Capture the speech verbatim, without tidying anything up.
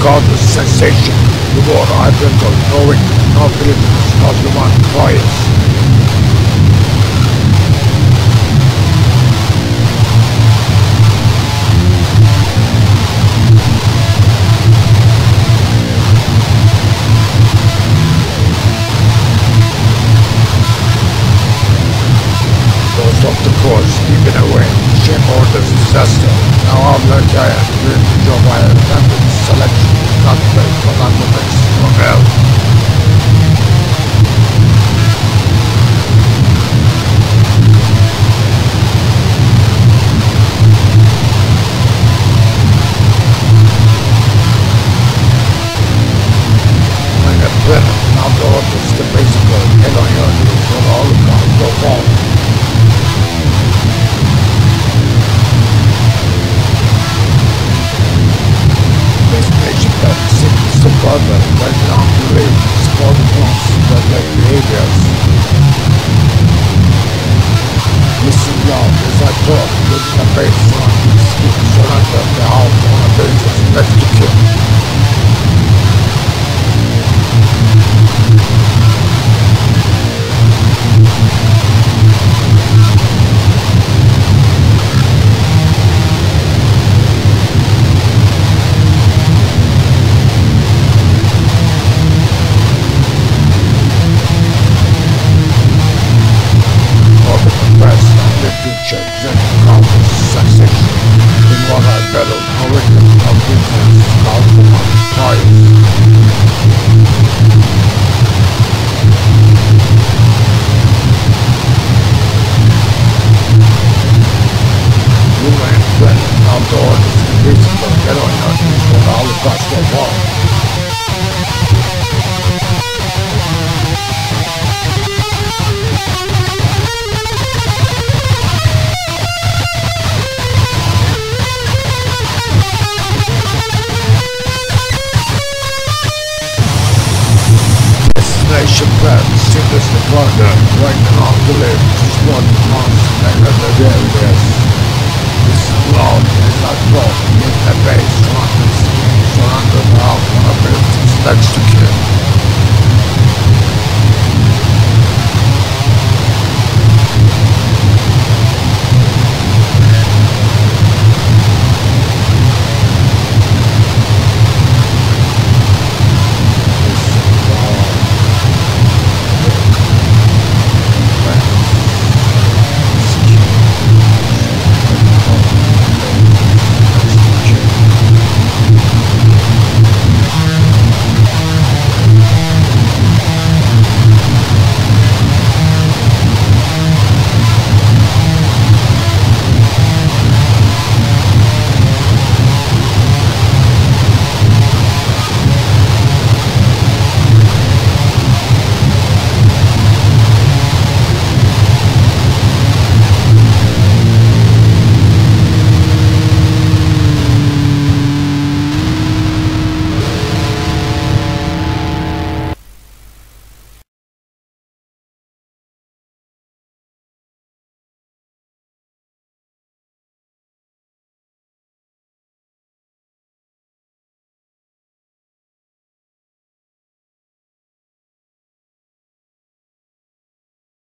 regardless sensation. The water I drink of knowing no feelings of human bias. Of the course, keeping away, shame or this disaster. Now I'm like I am doing the job I intended. Selection, not based on undertakes from hell. When a planet, now the orders, the basic of hell on your news for all the guns go wrong. Survival, right now, to live, support the boss, but their behaviors. Listen loud as I talk, with the bass on, speak, surrender, the out on a basis, left to kill. Destination plan, seamless deployment, right now to live, just one month, and other areas. This is loud as I talk, in the base, surrounded, surrounded now, on abilities, next to